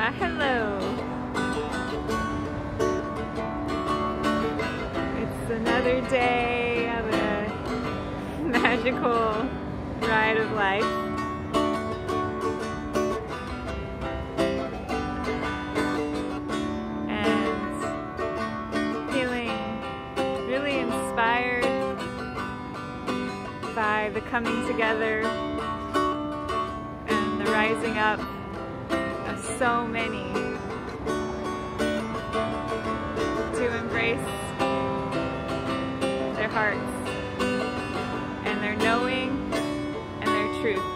Hello. It's another day of a magical ride of life. And feeling really inspired by the coming together and the rising up of so many to embrace their hearts and their knowing and their truth.